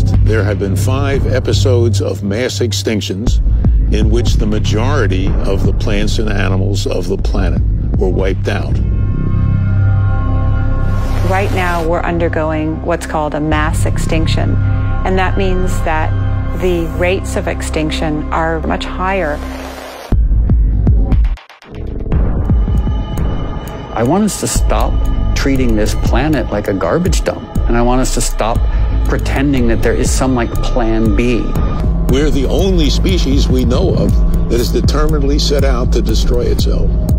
past, there have been 5 episodes of mass extinctions in which the majority of the plants and animals of the planet were wiped out. Right now, we're undergoing what's called a mass extinction, and that means that the rates of extinction are much higher. I want us to stop treating this planet like a garbage dump, and I want us to stop pretending that there is some like plan B. We're the only species we know of that has determinedly set out to destroy itself.